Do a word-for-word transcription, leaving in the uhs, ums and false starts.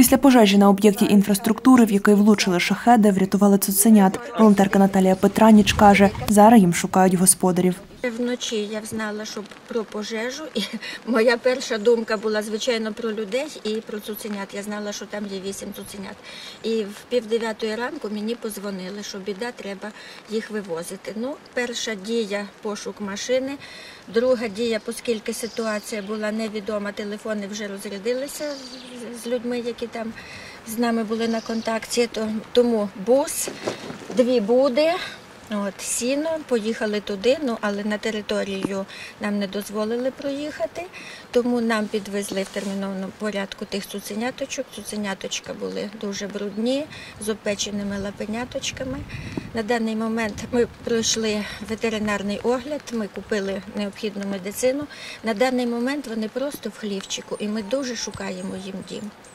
Після пожежі на об'єкті інфраструктури, в який влучили шахеди, врятували цуценят. Волонтерка Наталія Петраніч каже, зараз їм шукають господарів. Вночі я знала, що про пожежу, і моя перша думка була, звичайно, про людей і про цуценят. Я знала, що там є вісім цуценят. І в пів дев'ятої ранку мені подзвонили, що біда, треба їх вивозити. Ну, перша дія – пошук машини, друга дія, оскільки ситуація була невідома, телефони вже розрядилися з людьми, які там з нами були на контакті, тому бус, дві буди. От, сіно, поїхали туди, ну, але на територію нам не дозволили проїхати, тому нам підвезли в терміновому порядку тих цуценяточок. Цуценяточка були дуже брудні, з обпеченими лапеняточками. На даний момент ми пройшли ветеринарний огляд, ми купили необхідну медицину. На даний момент вони просто в хлівчику, і ми дуже шукаємо їм дім.